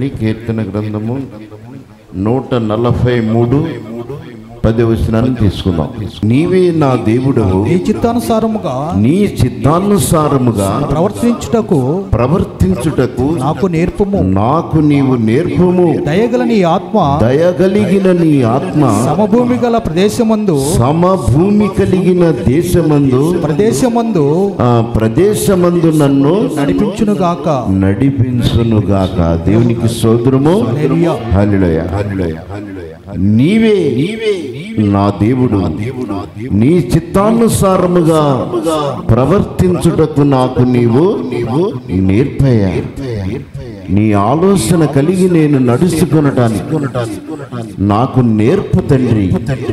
చూడండి, కీర్తన గ్రంథము 143 10వ వచనాన్ని తీసుకుందాం. నీవే నా దేవుడవు, నీ చిత్తానుసారముగా ప్రవర్తించుటకు నాకు నీవు నేర్పుము. దయగలిగిన నీ ఆత్మ సమభూమి కలిగిన ప్రదేశమందు నన్ను నడిపించునుగాక. దేవునికి స్తోత్రము. హల్లెలూయా. నీవే నా దేవుడు, నీ చిత్తానుసారముగా ప్రవర్తించుటకు నాకు నీవు నేర్పయ్యా. నీ ఆలోచన కలిగి నేను నడుచుకొనటానికి నాకు నేర్పు తండ్రి.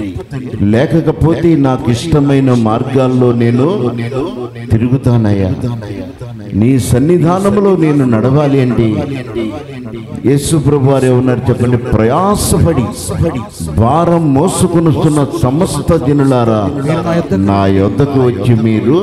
లేకపోతే నాకు ఇష్టమైన మార్గాల్లో నేను తిరుగుతానయ్యా. నీ సన్నిధానంలో నేను నడవాలి అంటే యేసు ప్రభు వారు ఏమన్నారు చెప్పండి? ప్రయాసపడి భారం మోసుకొనుస్తున్న సమస్త జనులారా నా యొద్దకు వచ్చి మీరు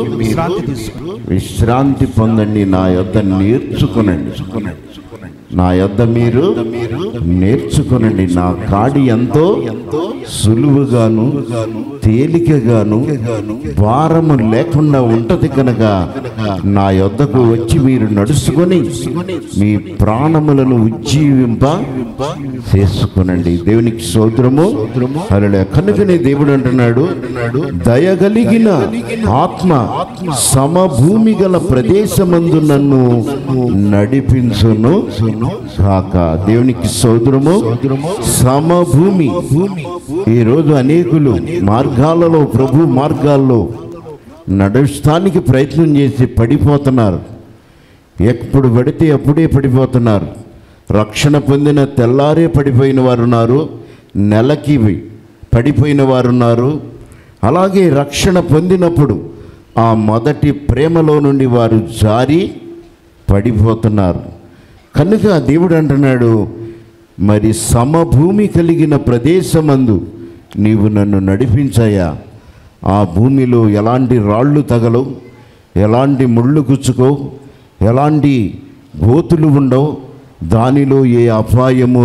విశ్రాంతి పొందండి, నా యొద్ద నేర్చుకునండి. నా యొద్ద మీరు నేర్చుకునండి. నా కాడి ఎంతో సులువుగాను తేలికగాను భారము లేకుండా ఉంటది కనుక నా యొద్దకు వచ్చి మీరు నడుచుకొని మీ ప్రాణములను ఉజ్జీవింప చేసుకునండి. దేవునికి స్తోత్రము. హల్లెలూయా. కనుకనే దేవుడు అంటున్నాడు, దయగలిగిన ఆత్మ సమభూమి గల ప్రదేశమందు నన్ను నడిపించును కాక. దేవునికి స్తోత్రము. సమభూమి. ఈరోజు అనేకులు మార్గాలలో, ప్రభు మార్గాల్లో నడుస్తానికి ప్రయత్నం చేసి పడిపోతున్నారు. ఎప్పుడు పడితే అప్పుడే పడిపోతున్నారు. రక్షణ పొందిన తెల్లారే పడిపోయిన వారు ఉన్నారు, నెలకి పడిపోయిన వారు ఉన్నారు. అలాగే రక్షణ పొందినప్పుడు ఆ మొదటి ప్రేమలో నుండి వారు జారి పడిపోతున్నారు. కనుక దేవుడు అంటున్నాడు, మరి సమభూమి కలిగిన ప్రదేశమందు నీవు నన్ను నడిపించాయా. ఆ భూమిలో ఎలాంటి రాళ్ళు తగలవు, ఎలాంటి ముళ్ళు గుచ్చుకో, ఎలాంటి గోతులు ఉండవు, దానిలో ఏ అపాయము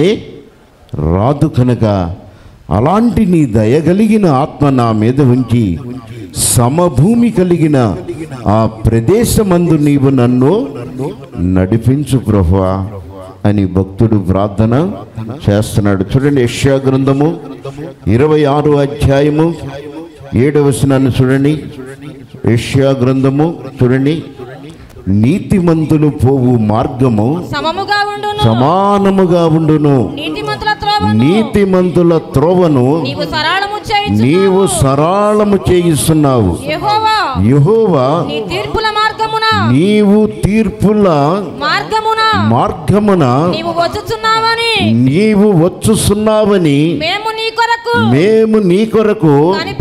రాదు. కనుక అలాంటి నీ దయగలిగిన ఆత్మ నా మీద ఉంచి సమభూమి కలిగిన ఆ ప్రదేశమందు నీవు నన్ను నడిపించు ప్రభువా అని భక్తుడు ప్రార్థన చేస్తున్నాడు. చూడండి, యెషయా గ్రంథము 26వ అధ్యాయము 7వ వచనాన్ని చూడండి. యెషయా గ్రంథము చూడండి. నీతిమంతులు పోవు మార్గము సమానముగా ఉండును, నీతిమంతుల త్రోవను నీవు సరళము చేయిస్తున్నావు. యెహోవా నీవు తీర్పుల మార్గమున నీవు వచ్చుచున్నావని మేము నీ కొరకు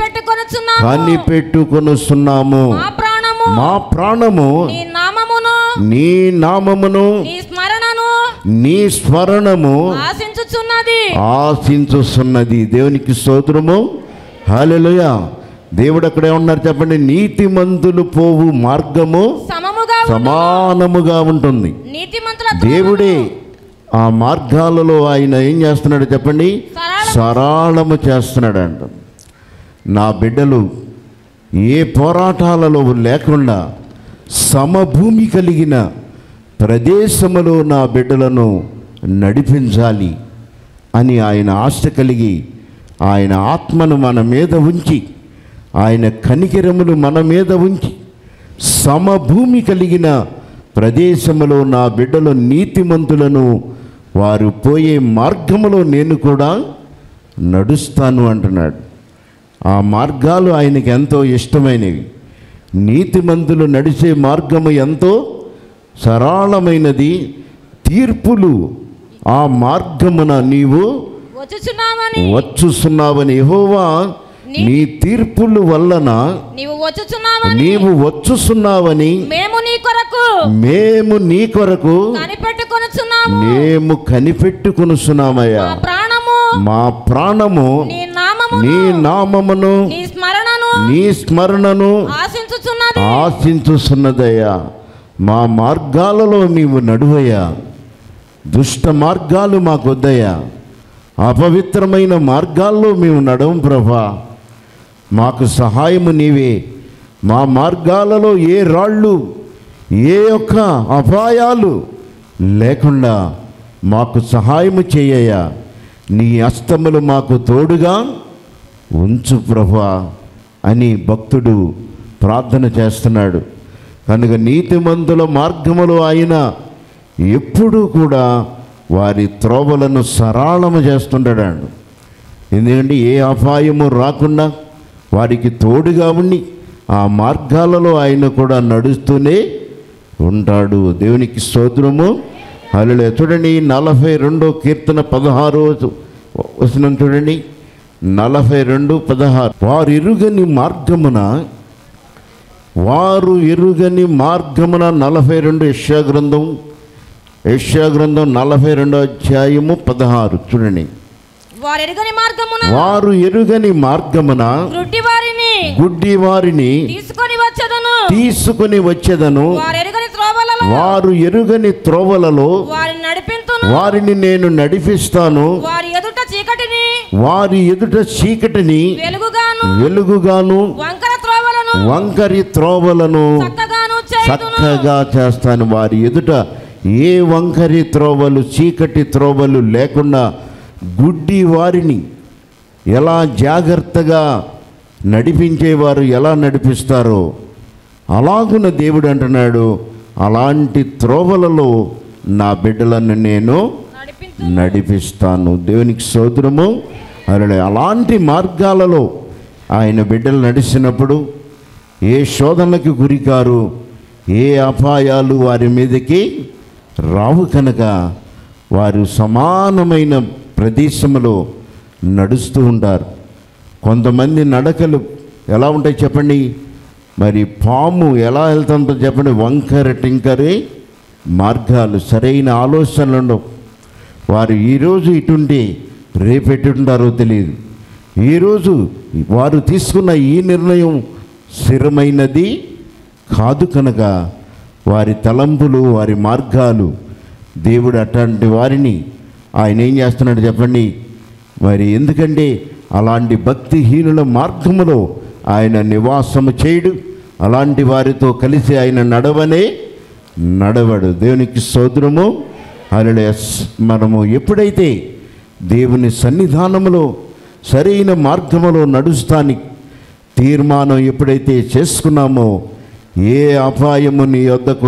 కనిపెట్టుకొనుచున్నాము. మా ప్రాణము నీ నామమును నీ స్మరణము ఆశించుచున్నది. దేవునికి స్తోత్రము. హల్లెలూయా. దేవుడు అక్కడే ఉన్నారు చెప్పండి. నీతిమంతులు పోవు మార్గము సమానముగా ఉంటుంది. దేవుడే ఆ మార్గాలలో ఆయన ఏం చేస్తున్నాడు చెప్పండి? సరళము చేస్తున్నాడు అంట. నా బిడ్డలు ఏ పోరాటాలలో లేకుండా సమభూమి కలిగిన ప్రదేశములో నా బిడ్డలను నడిపించాలి అని ఆయన ఆశ కలిగి ఆయన ఆత్మను మన మీద ఉంచి, ఆయన కనికరములు మన మీద ఉంచి సమభూమి కలిగిన ప్రదేశములో నా బిడ్డలు నీతిమంతులను వారు పోయే మార్గములో నేను కూడా నడుస్తాను అంటున్నాడు. ఆ మార్గాలు ఆయనకి ఎంతో ఇష్టమైనవి. నీతిమంతులు నడిచే మార్గము ఎంతో సరళమైనది. తీర్పులు ఆ మార్గమున నీవు వచ్చుచున్నావని యెహోవా నీ తీర్పుల వలన నీవు వచ్చుచున్నావని మేము నీ కొరకు మేము కనిపెట్టుకొనుచున్నామయ్యా. మా ప్రాణము నీ నామమును నీ స్మరణను ఆశించుచున్నదయ్యా. మా మార్గాలలో నీవు నడువయ్యా. దుష్ట మార్గాలు మాకొద్దయ్యా, అపవిత్రమైన మార్గాల్లో మేము నడవం ప్రభా. మాకు సహాయము నీవే. మా మార్గాలలో ఏ రాళ్ళు, ఏ యొక్క అపాయాలు లేకుండా మాకు సహాయము చేయయ్యా. నీ హస్తములు మాకు తోడుగా ఉంచు ప్రభా అని భక్తుడు ప్రార్థన చేస్తున్నాడు. కనుక నీతిమంతుల మార్గములో ఆయన ఎప్పుడూ కూడా వారి త్రోవలను సరళము చేస్తుంటాడు. ఎందుకంటే ఏ అపాయము రాకుండా వారికి తోడుగా ఉండి ఆ మార్గాలలో ఆయన కూడా నడుస్తూనే ఉంటాడు. దేవునికి స్తోత్రము. హల్లెలూయా. చూడండి 42వ కీర్తన 16వ వచనం చూడండి. 42:16 వారు ఎరుగని మార్గమున 42 యెషయా గ్రంథం 42వ అధ్యాయము 16 చూడండి. వారు ఎరుగని మార్గమున గుడ్డి వారిని తీసుకొని వచ్చేదను. వారు ఎరుగని త్రోవలలో వారిని నేను నడిపిస్తాను. వారి ఎదుట చీకటిని వెలుగుగాను వంకరి త్రోవలను చక్కగా చేస్తాను. వారి ఎదుట ఏ వంకరి త్రోవలు, చీకటి త్రోవలు లేకుండా గుడ్డి వారిని ఎలా జాగ్రత్తగా నడిపించేవారు ఎలా నడిపిస్తారో అలాగున దేవుడు అంటున్నాడు, అలాంటి త్రోవలలో నా బిడ్డలను నేను నడిపిస్తాను. దేవునికి స్తోత్రము. అలాంటి మార్గాలలో ఆయన బిడ్డలు నడిచినప్పుడు ఏ శోధనలకు గురికారు, ఏ అపాయాలు వారి మీదకి రావు. కనుక వారు సమానమైన ప్రదేశంలో నడుస్తూ ఉంటారు. కొంతమంది నడకలు ఎలా ఉంటాయి చెప్పండి. మరి పాము ఎలా వెళ్తుందో చెప్పండి. వంకర టింకరే మార్గాలు, సరైన ఆలోచనలు ఉండవు. వారు ఈరోజు ఇటుంటే రేపెట్టుంటారో తెలియదు. ఈరోజు వారు తీసుకున్న ఈ నిర్ణయం స్థిరమైనది కాదు. కనుక వారి తలంపులు, వారి మార్గాలు, దేవుడు అట్లాంటి వారిని ఆయన ఏం చేస్తున్నాడు చెప్పండి. మరి ఎందుకంటే అలాంటి భక్తిహీనుల మార్గములో ఆయన నివాసము చేయడు. అలాంటి వారితో కలిసి ఆయన నడవడు. దేవునికి స్తోత్రము. హల్లెలూయా. మనము ఎప్పుడైతే దేవుని సన్నిధానములో సరైన మార్గములో నడుస్తానికి తీర్మానం ఎప్పుడైతే చేసుకున్నామో ఏ అపాయము నీ వద్దకు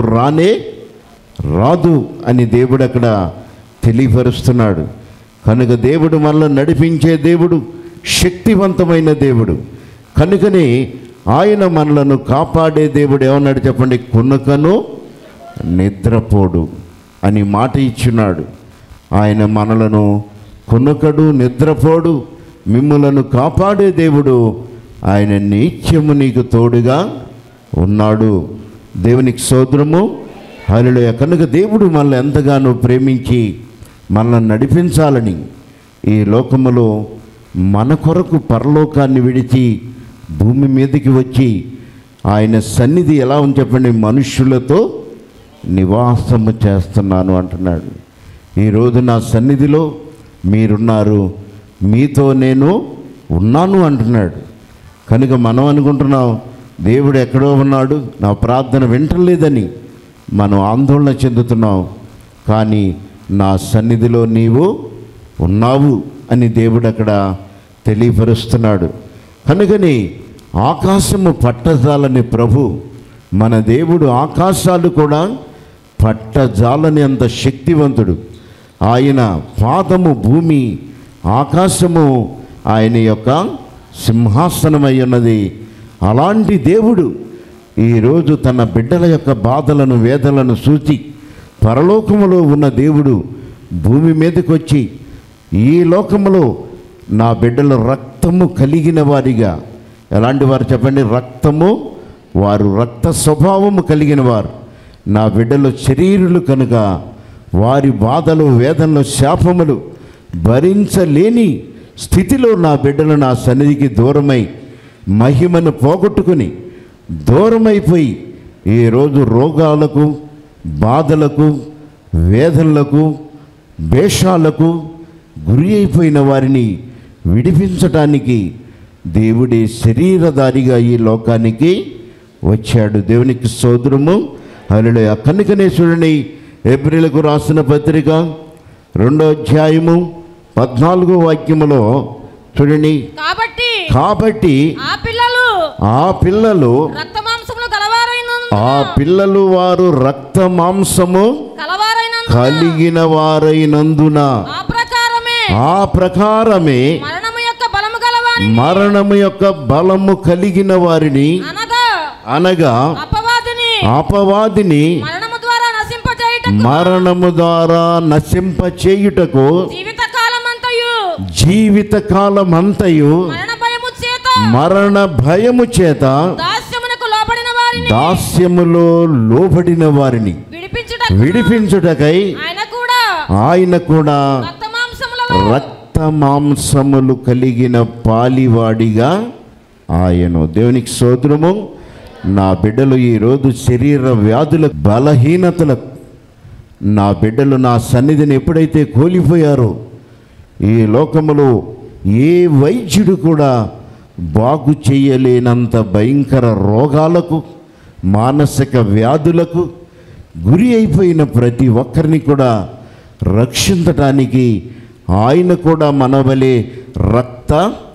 రాదు అని దేవుడు అక్కడ తెలియపరుస్తున్నాడు. కనుక దేవుడు మనల్ని నడిపించే దేవుడు, శక్తివంతమైన దేవుడు. కనుకనే ఆయన మనలను కాపాడే దేవుడు ఏమన్నాడు చెప్పండి. కునుకను నిద్రపోడు అని మాట ఇచ్చినాడు. ఆయన మనలను కునుకడు, నిద్రపోడు, మిమ్ములను కాపాడే దేవుడు. ఆయన నిత్యము నీకు తోడుగా ఉన్నాడు. దేవునికి స్తోత్రము. హల్లెలూయా. కనుక దేవుడు మనల్ని ఎంతగానో ప్రేమించి మనల్ని నడిపించాలని ఈ లోకములో మన కొరకు పరలోకాన్ని విడిచి భూమి మీదకి వచ్చి ఆయన సన్నిధి ఎలా ఉంది చెప్పండి, మనుష్యులతో నివాసము చేస్తున్నాను అంటున్నాడు. ఈరోజు నా సన్నిధిలో మీరున్నారు, మీతో నేను ఉన్నాను అంటున్నాడు. కనుక మనం అనుకుంటున్నాం దేవుడు ఎక్కడో ఉన్నాడు, నా ప్రార్థన వింటలేదని మనం ఆందోళన చెందుతున్నాం. కానీ నా సన్నిధిలో నీవు ఉన్నావు అని దేవుడు అక్కడ తెలియపరుస్తున్నాడు. కనుకని ఆకాశము పట్టజాలని ప్రభు మన దేవుడు ఆకాశాలు కూడా పట్టజాలని అంత శక్తివంతుడు. ఆయన పాదము భూమి, ఆకాశము ఆయన యొక్క సింహాసనమై ఉన్నది. అలాంటి దేవుడు ఈరోజు తన బిడ్డల యొక్క బాధలను, వేదనలను చూచి పరలోకములో ఉన్న దేవుడు భూమి మీదకి వచ్చి ఈ లోకములో నా బిడ్డలు రక్తము కలిగిన వారిగా, ఎలాంటి వారు చెప్పండి, వారు రక్త స్వభావము కలిగిన వారు నా బిడ్డలు శరీరులు. కనుక వారి బాధలు, వేదనలు, శాపములు భరించలేని స్థితిలో నా బిడ్డలు నా సన్నిధికి దూరమై మహిమను పోగొట్టుకుని దూరమైపోయి ఈరోజు రోగాలకు, బాధలకు, వేదనలకు, వేషాలకు గురి అయిపోయిన వారిని విడిపించటానికి దేవుడి శరీరధారిగా ఈ లోకానికి వచ్చాడు. దేవునికి స్తోత్రము. హల్లెలూయా. కనుకనే చూడండి, హెబ్రీయులకు రాసిన పత్రిక 2వ అధ్యాయము 14వ వాక్యములో చూడండి, కాబట్టి ఆ పిల్లలు వారు రక్త మాంసము కలిగిన వారైనందున ఆ ప్రకారమే మరణము యొక్క బలము కలిగిన వారిని అనగా అపవాదిని మరణము ద్వారా నశింపచేయుటకు జీవితకాలమంతయు మరణ భయము చేత దాస్యములో లోబడిన వారిని విడిపించుటకై ఆయన కూడా రక్త మాంసములు కలిగిన పాలివాడిగా ఆయను. దేవునికి స్తోత్రము. నా బిడ్డలు ఈరోజు శరీర వ్యాధుల బలహీనతలకు నా బిడ్డలు నా సన్నిధిని ఎప్పుడైతే కోల్పోయారో, ఈ లోకములో ఏ వైద్యుడు కూడా బాగు చేయలేనంత భయంకర రోగాలకు, మానసిక వ్యాధులకు గురి అయిపోయిన ప్రతి ఒక్కరిని కూడా రక్షించటానికి ఆయన కూడా మనవలే రక్త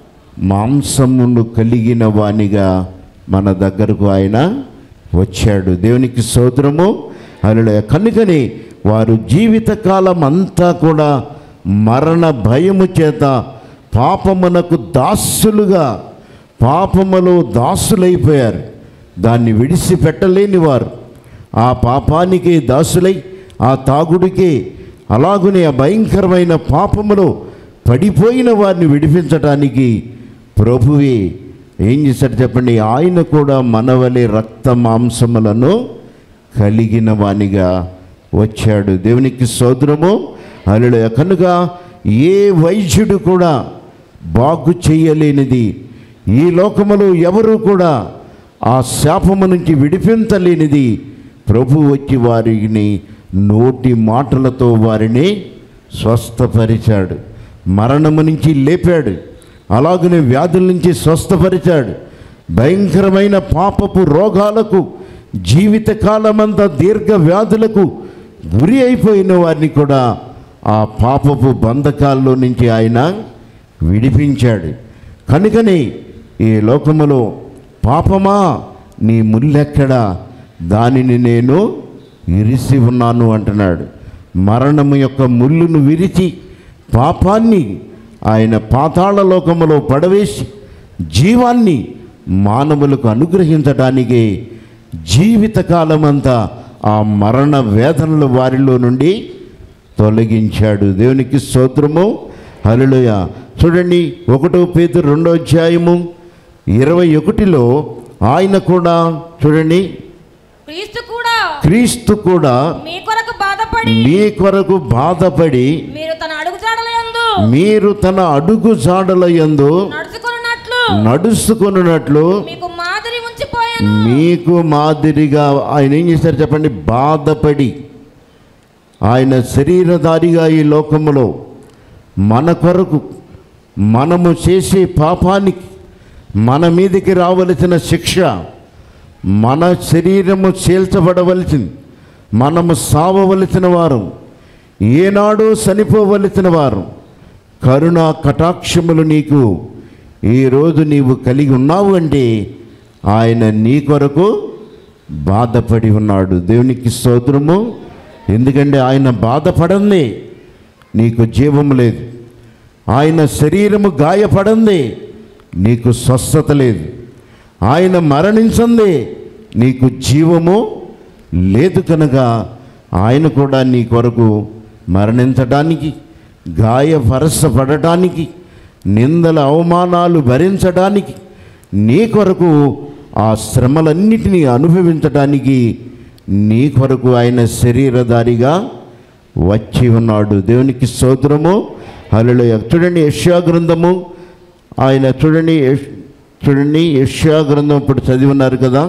మాంసమును కలిగిన వానిగా మన దగ్గరకు ఆయన వచ్చాడు. దేవునికి స్తోత్రము. హల్లెలూయా. కనుకనే వారు జీవితకాలం అంతా కూడా మరణ భయము చేత పాపమునకు దాసులుగా, పాపములో దాసులైపోయారు. దాన్ని విడిచిపెట్టలేని వారు ఆ పాపానికి దాసులై, ఆ తాగుడికి, అలాగునే ఆ భయంకరమైన పాపములో పడిపోయిన వారిని విడిపించటానికి ప్రభువే ఏం చేశాడు చెప్పండి? ఆయన కూడా మనవలే రక్త మాంసములను కలిగిన వానిగా వచ్చాడు. దేవునికి స్తోత్రము. హల్లెలూయా. కనుక ఏ వైద్యుడు కూడా బాగు చేయలేనిది, ఈ లోకములో ఎవరు కూడా ఆ శాపము నుంచి విడిపించలేనిది ప్రభు వచ్చి వారిని నోటి మాటలతో వారిని స్వస్థపరిచాడు. మరణము నుంచి లేపాడు, అలాగనే వ్యాధుల నుంచి స్వస్థపరిచాడు. భయంకరమైన పాపపు రోగాలకు, జీవితకాలమంతా దీర్ఘ వ్యాధులకు గురి అయిపోయిన వారిని కూడా ఆ పాపపు బంధకాల్లో నుంచి ఆయన విడిపించాడు. కనుకనే ఈ లోకములో పాపమా నీ ముల్లెక్కడా, దానిని నేను విరిసి ఉన్నాను అంటున్నాడు. మరణము యొక్క ముళ్ళును విరిచి పాపాన్ని ఆయన పాతాళ లోకములో పడవేసి జీవాన్ని మానవులకు అనుగ్రహించడానికే జీవితకాలమంతా ఆ మరణ వేదనలు వారిలో నుండి తొలగించాడు. దేవునికి స్తోత్రము. హల్లెలూయా. చూడండి, 1 పేతురు 2వ అధ్యాయము 21లో ఆయన కూడా చూడండి, క్రీస్తు కూడా మీ కొరకు బాధపడి మీరు తన అడుగు జాడలయందు నడుచుకొనున్నట్లు మీకు మాదిరిగా ఆయన ఏం చేశారు చెప్పండి? బాధపడి ఆయన శరీరధారిగా ఈ లోకములో మన కొరకు, మనము చేసే పాపానికి మన మీదికి రావలసిన శిక్ష, మన శరీరము చీల్చబడవలసింది, మనము సావవలసిన వారు, ఏనాడో చనిపోవలసిన వారు, కరుణా కటాక్షములు నీకు ఈరోజు నీవు కలిగి ఉన్నావు అంటే ఆయన నీ కొరకు బాధపడి ఉన్నాడు. దేవునికి స్తోత్రము. ఎందుకంటే ఆయన బాధపడందే నీకు జీవము లేదు, ఆయన శరీరము గాయపడందే నీకు స్వస్థత లేదు, ఆయన మరణించందే నీకు జీవము లేదు. కనుక ఆయన కూడా నీ కొరకు మరణించడానికి, గాయపరచబడటానికి, నిందల అవమానాలు భరించడానికి, నీ కొరకు ఆ శ్రమలన్నిటినీ అనుభవించడానికి నీ కొరకు ఆయన శరీరధారిగా వచ్చి ఉన్నాడు. దేవునికి స్తోత్రము. హల్లెలూయా. చూడండి, యెషయా గ్రంథము, ఆయన చూడండి యెషయా గ్రంథం ఇప్పుడు చదివి ఉన్నారు కదా,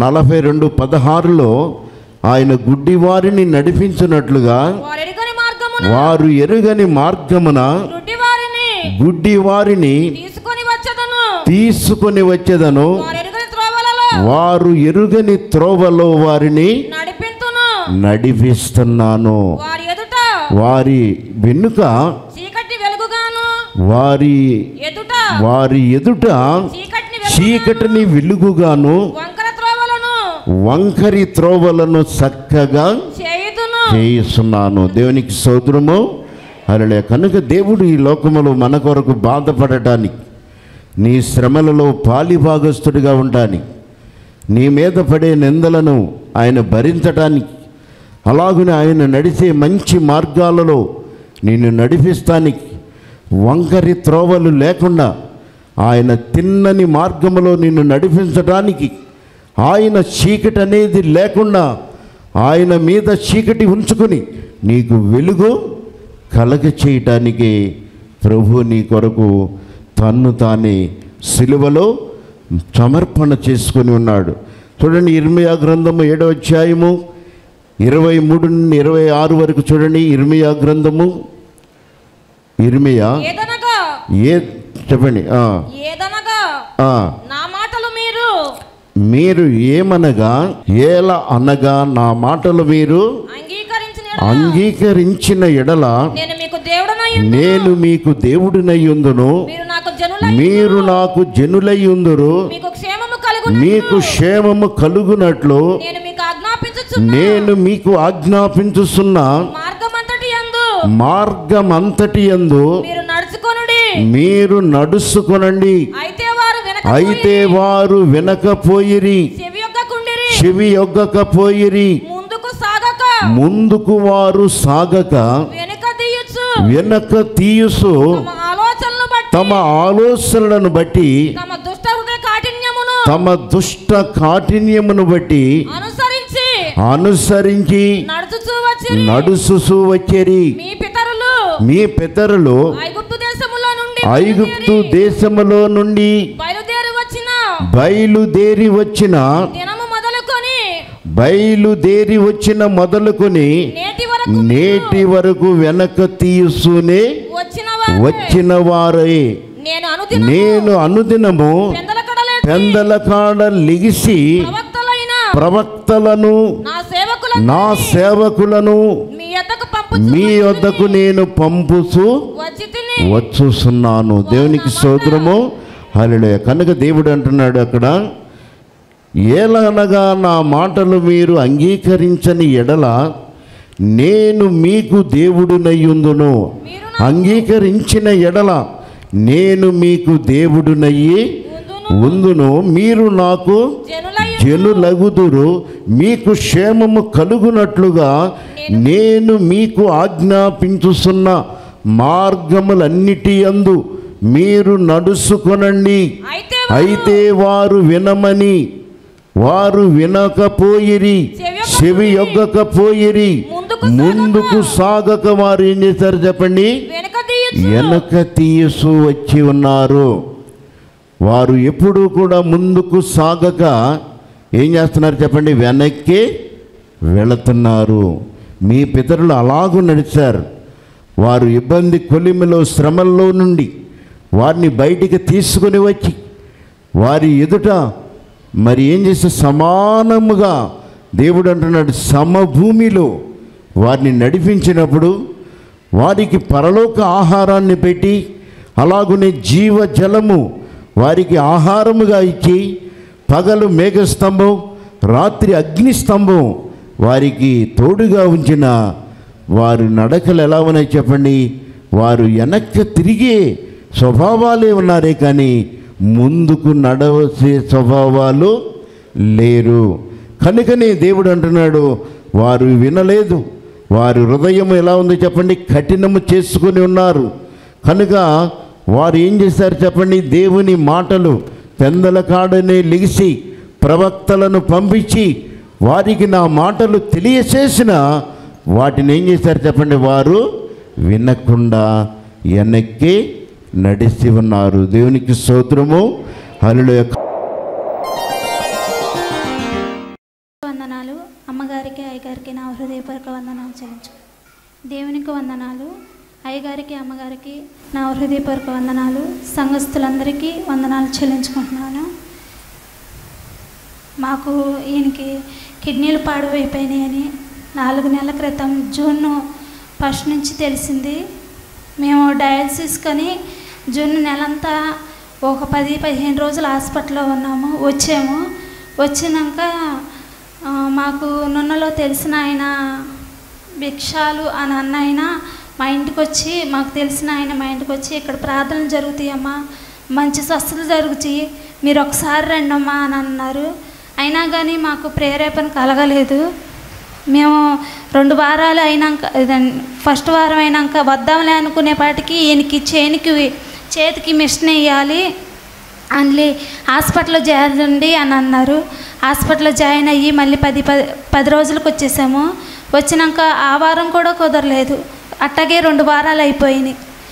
42:16లో ఆయన గుడ్డివారిని నడిపించినట్లుగా వారు ఎరుగని మార్గమున గుడ్డి వారిని తీసుకొని వచ్చేదను. వారు ఎరుగని త్రోవలో వారిని నడిపిస్తున్నాను. వారి వెనుక వారి ఎదుట చీకటిని వెలుగుగాను వంకరి త్రోవలను చక్కగా చేయిస్తున్నాను. దేవునికి స్తోత్రము. హల్లెలూయా. కనుక దేవుడు ఈ లోకములో మన కొరకు బాధపడటానికి, నీ శ్రమలలో పాలిభాగస్తుడిగా ఉండడానికి, నీ మీద పడే నిందలను ఆయన భరించటానికి, అలాగనే ఆయన నడిచే మంచి మార్గాలలో నిన్ను నడిపిస్తానికి, వంకరి త్రోవలు లేకుండా ఆయన తిన్నని మార్గములో నిన్ను నడిపించడానికి, ఆయన చీకటి అనేది లేకుండా ఆయన మీద చీకటి ఉంచుకొని నీకు వెలుగు కలగ చేయటానికి ప్రభు నీ కొరకు తన్ను తానే సిలువలో సమర్పణ చేసుకొని ఉన్నాడు. చూడండి, ఇర్మియా గ్రంథము 7వ అధ్యాయము 23 నుండి 26 వరకు చూడండి. ఇర్మియా గ్రంథము చెప్పండి. మీరు ఏమనగా, ఎలా అనగా, నా మాటలు మీరు అంగీకరించిన ఎడల నేను మీకు దేవుడినయ్యుందును, మీరు నాకు జనులయ్యుందురు, మీకు క్షేమము కలుగునట్లు నేను మీకు ఆజ్ఞాపించుచున్న మార్గమంతటి యందు మీరు నడుచుకొనండి. అయితే వారు వెనకపోయిరి, చెవి యొగ్గకపోయిరి, ముందుకు వారు సాగక వెనక తీయుసు తమ ఆలోచనలను బట్టి, తమ దుష్ట కాఠిన్యమును బట్టి అనుసరించి నడుచుచూ వచ్చేరి. మీ పితరులు ఐగుప్తు దేశములో నుండి బయలుదేరి వచ్చిన మొదలుకొని నేటి వరకు వెనక తీయుసూనే వచ్చిన వారే. నేను అనుదినము పెందల కాడ లిగిసి ప్రవక్తలను, నా సేవకులను మీ వద్దకు నేను వచ్చుచున్నాను. దేవునికి స్తోత్రము. హల్లెలూయా. కనుక దేవుడు అంటున్నాడు అక్కడ, ఏలనగా నా మాటలు మీరు అంగీకరించని ఎడల నేను మీకు దేవుడునయ్యుందును. అంగీకరించిన ఎడల నేను మీకు దేవుడునయ్యి ఉందును, మీరు నాకు జనులగుదురు, మీకు క్షేమము కలుగునట్లుగా నేను మీకు ఆజ్ఞాపించుచున్న మార్గములన్నిటి యందు మీరు నడుచుకొనండి. అయితే వారు వినమని వారు వినకపోయిరి, చెవి యొగ్గకపోయిరి, ముందుకు సాగక వారు ఏం చేశారు చెప్పండి? వెనక తీయసు వచ్చి ఉన్నారు. వారు ఎప్పుడూ కూడా ముందుకు సాగక ఏం చేస్తున్నారు చెప్పండి? వెనక్కి వెళుతున్నారు. మీ పితరులు అలాగూ నడిచారు. వారు ఇబ్బంది కొలిమిలో, శ్రమల్లో నుండి వారిని బయటికి తీసుకుని వచ్చి వారి ఎదుట మరి ఏం చేస్తే సమానముగా దేవుడు అంటున్నాడు, సమభూమిలో వారిని నడిపించినప్పుడు వారికి పరలోక ఆహారాన్ని పెట్టి, అలాగునే జీవజలము వారికి ఆహారముగా ఇచ్చి, పగలు మేఘస్తంభం, రాత్రి అగ్నిస్తంభం వారికి తోడుగా ఉంచిన వారి నడకలు ఎలా ఉన్నాయి చెప్పండి? వారు వెనక్కి తిరిగే స్వభావాలే ఉన్నారే కానీ ముందుకు నడవసే స్వభావాలు లేరు. కనుకనే దేవుడు అంటున్నాడు, వారు వినలేదు. వారి హృదయం ఎలా ఉంది చెప్పండి? కఠినము చేసుకొని ఉన్నారు. కనుక వారు ఏం చేశారు చెప్పండి? దేవుని మాటలు పెందల కాడనే లిగిసి ప్రవక్తలను పంపించి వారికి నా మాటలు తెలియచేసిన వాటిని ఏం చేశారు చెప్పండి? వారు వినకుండా వెనక్కి నడిచి ఉన్నారు. దేవునికి స్తోత్రము. హల్లెలూయా. వందనాలు. అమ్మగారికి, అయ్యగారికి నా హృదయపూర్వక వందనాలు చెల్లించు. దేవునికి వందనాలు. హృదయపూర్వక వందనాలు. సంఘస్థులందరికీ వందనాలు చెల్లించుకుంటున్నాను. మాకు ఈయనకి కిడ్నీలు పాడువైపోయినాయని 4 నెలల క్రితం జూన్ 1 నుంచి తెలిసింది. మేము డయాలసిస్ కొని జూన్ నెలంతా ఒక 10-15 రోజులు హాస్పిటల్లో ఉన్నాము. వచ్చినాక మాకు నున్నలో తెలిసిన ఆయన భిక్షాలు అని అన్న ఆయన మా ఇంటికి వచ్చి, మాకు తెలిసిన ఆయన మా ఇంటికి వచ్చి, ఇక్కడ ప్రార్థనలు జరుగుతాయమ్మా, మంచి స్వస్థత జరుగుతాయి, మీరు ఒకసారి రండమ్మా అని అన్నారు. అయినా కానీ మాకు ప్రేరేపణ కలగలేదు. మేము 2 వారాలు అయినాక, ఫస్ట్ వారం అయినాక వద్దాంలే అనుకునేపాటికి ఈయనకి చేతికి మిషన్ వేయాలి అని హాస్పిటల్లో చేరండి అని అన్నారు. హాస్పిటల్లో జాయిన్ అయ్యి మళ్ళీ 10 రోజులకు వచ్చేసాము. వచ్చినాక ఆ వారం కూడా కుదరలేదు. అట్టాగే 2 వారాలు అయిపోయినాయి.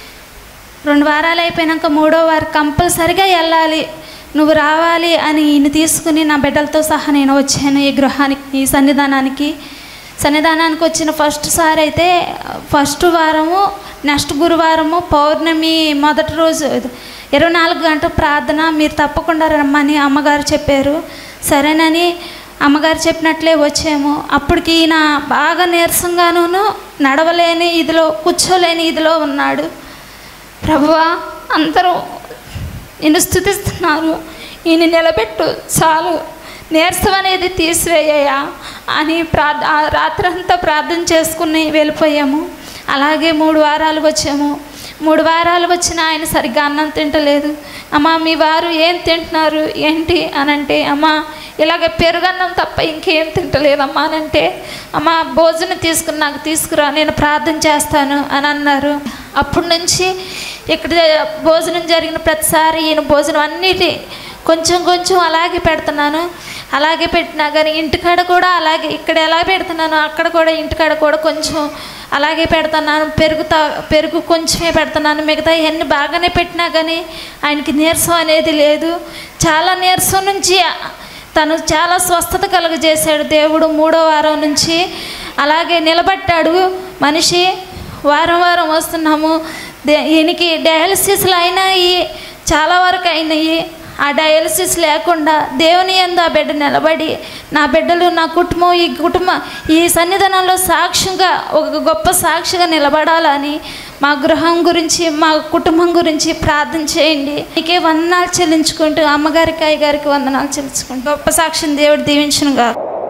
2 వారాలు అయిపోయినాక 3వ వారం కంపల్సరిగా వెళ్ళాలి, నువ్వు రావాలి అని ఈయన తీసుకుని నా బిడ్డలతో సహా నేను వచ్చాను ఈ గృహానికి, ఈ సన్నిధానానికి వచ్చిన ఫస్ట్ సారి అయితే ఫస్ట్ వారము, నెక్స్ట్ గురువారము పౌర్ణమి మొదటి రోజు 24 గంటల ప్రార్థన, మీరు తప్పకుండా రమ్మని అమ్మగారు చెప్పారు. సరేనని అమ్మగారు చెప్పినట్లే వచ్చాము. అప్పటికి ఈయన బాగా నీరసంగాను, నడవలేని ఇదిలో, కూర్చోలేని ఇదిలో ఉన్నాడు. ప్రభువా, అందరూ నిన్ను స్తుతిస్తున్నారు, ఈయన నిలబెట్టు, చాలు, నీరసం అనేది తీసివేయ్యా అని రాత్రంతా ప్రార్థన చేసుకుని వెళ్ళిపోయాము. అలాగే 3 వారాలు వచ్చాము. 3 వారాలు వచ్చిన ఆయన సరిగ్గా అన్నం తింటలేదు. అమ్మ, మీ వారు ఏం తింటున్నారు ఏంటి అని అంటే, అమ్మ ఇలాగ పెరుగన్నం తప్ప ఇంకేం తింటలేదమ్మా అని అంటే, అమ్మ భోజనం నాకు తీసుకురా, నేను ప్రార్థన చేస్తాను అని అన్నారు. అప్పటి నుంచి ఇక్కడ భోజనం జరిగిన ప్రతిసారి ఈయన భోజనం అన్నిటి కొంచెం అలాగే పెడుతున్నాను. అలాగే పెట్టినా కానీ ఇంటికాడ కూడా అలాగే, ఇక్కడ ఎలా పెడుతున్నాను అక్కడ కూడా ఇంటికాడ కూడా కొంచెం అలాగే పెడుతున్నాను. పెరుగు కొంచెమే పెడుతున్నాను. మిగతా ఇవన్నీ బాగానే పెట్టినా కానీ ఆయనకి నీరసం అనేది లేదు. చాలా నీరసం నుంచి తను చాలా స్వస్థత కలుగజేశాడు దేవుడు. 3వ వారం నుంచి అలాగే నిలబట్టాడు మనిషి. వారం వస్తున్నాము. ఈయనకి డయాలసిస్లు అయినాయి, చాలా వరకు అయినాయి. ఆ డయాలసిస్ లేకుండా దేవుని యందు ఆ బిడ్డ నిలబడి, నా బిడ్డలు, నా కుటుంబం ఈ సన్నిధానంలో సాక్ష్యంగా, ఒక గొప్ప సాక్షిగా నిలబడాలని మా గృహం గురించి, మా కుటుంబం గురించి ప్రార్థన చేయండి. నీకే వందనాలు చెల్లించుకుంటూ, అమ్మగారికి అయ్యగారికి వందనాలు చెల్లించుకుంటూ గొప్ప సాక్షిని దేవుడు దీవించునుగా.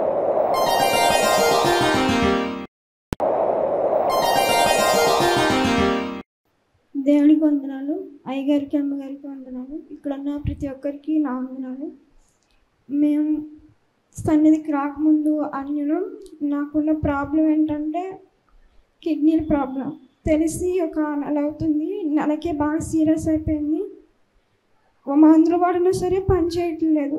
దేవునికి వందనాలు, అయ్యగారికి అమ్మగారికి వందనాలు, ఇక్కడ ఉన్న ప్రతి ఒక్కరికి నా వందనాలు. మేము సన్నిధికి రాకముందు అన్యులు, నాకున్న ప్రాబ్లం ఏంటంటే కిడ్నీల ప్రాబ్లం. తెలిసి ఒక నెల అవుతుంది, నెలకే బాగా సీరియస్ అయిపోయింది. మందులు వాడినా సరే పని చేయటం లేదు.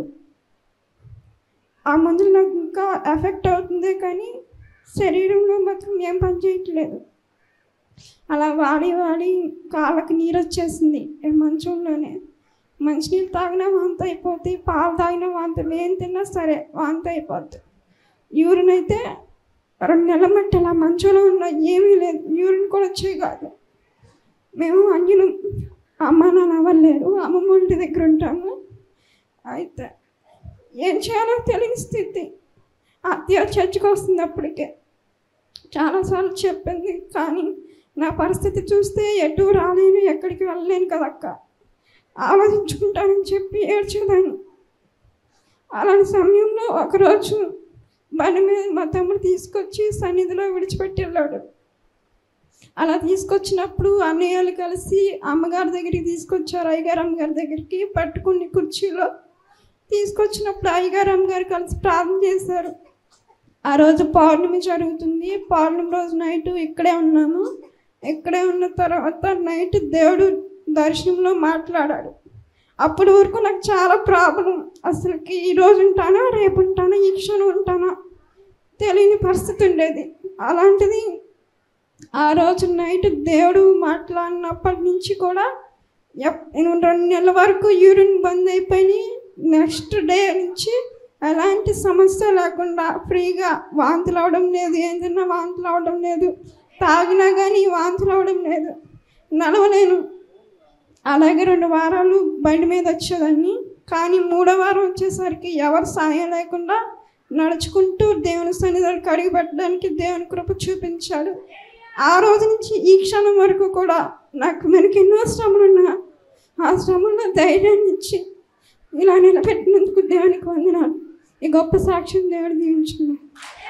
ఆ మందులు నాకు ఇంకా ఎఫెక్ట్ అవుతుంది కానీ శరీరంలో మాత్రం ఏం పని చేయట్లేదు. అలా వాడి కాళ్ళకి నీరు వచ్చేసింది. మంచంలోనే మంచినీళ్ళు తాగినా వాంతి అయిపోతాయి, పాలు తాగినా వాంతులు, ఏం తిన్నా సరే వాంతి అయిపోద్ది. యూరిన్ అయితే 2 నెలల మట్టి అలా మంచంలో ఉన్నా ఏమీ లేదు, యూరిన్ కూడా వచ్చేవి కాదు. మేము అన్యులు, అమ్మ నాన్న అవ్వలేరు, అమ్మమ్మ ఇంటి దగ్గర ఉంటాము. అయితే ఏం చేయాలో తెలియని స్థితి. అత్తయ్య చర్చకు వస్తుంది. అప్పటికే చాలాసార్లు చెప్పింది, కానీ నా పరిస్థితి చూస్తే ఎటు రాలేను, ఎక్కడికి వెళ్ళలేను కదక్క, ఆలోచించుకుంటానని చెప్పి ఏడ్చేదాన్ని. అలాంటి సమయంలో ఒకరోజు బండి మీద మా తమ్ముడు తీసుకొచ్చి సన్నిధిలో విడిచిపెట్టి వెళ్ళాడు. అలా తీసుకొచ్చినప్పుడు అన్నయ్యలు కలిసి అమ్మగారి దగ్గరికి తీసుకొచ్చారు. అయ్యగారు అమ్మగారి దగ్గరికి పట్టుకుని కుర్చీలో తీసుకొచ్చినప్పుడు అయ్యగారు అమ్మగారు కలిసి ప్రార్థన చేశారు. ఆ రోజు పౌర్ణమి జరుగుతుంది. పౌర్ణమి రోజు నైట్ ఇక్కడే ఉన్నాము. ఇక్కడే ఉన్న తర్వాత నైట్ దేవుడు దర్శనంలో మాట్లాడాడు. అప్పటి వరకు నాకు చాలా ప్రాబ్లం, అసలుకి ఈరోజు ఉంటానా, రేపు ఉంటానా, ఈ క్షణం ఉంటానా తెలియని పరిస్థితి ఉండేది. అలాంటిది ఆ రోజు నైట్ దేవుడు మాట్లాడినప్పటి నుంచి కూడా 2 నెలల వరకు యూరిన్ బంద్ అయిపోయి, నెక్స్ట్ డే నుంచి ఎలాంటి సమస్య లేకుండా ఫ్రీగా, వాంతులు అవడం లేదు, ఏం తిన్నా వాంతులు అవడం లేదు, తాగినా కానీ వాంతులు అవడం లేదు, నడవలేను. అలాగే 2 వారాలు బండి మీద వచ్చేదాన్ని. కానీ 3వ వారం వచ్చేసరికి ఎవరు సాయం లేకుండా నడుచుకుంటూ దేవుని సన్నిధికి అడుగు పెట్టడానికి దేవుని కృప చూపించాడు. ఆ రోజు నుంచి ఈ క్షణం వరకు కూడా నాకు మనకి ఎన్నో శ్రమలున్నా ఆ శ్రమల్లో ధైర్యాన్ని ఇచ్చి ఇలా నిలబెట్టినందుకు దేవునికి వందనాలు. ఈ గొప్ప సాక్ష్యం దేవుడు దీవించుకున్నాను.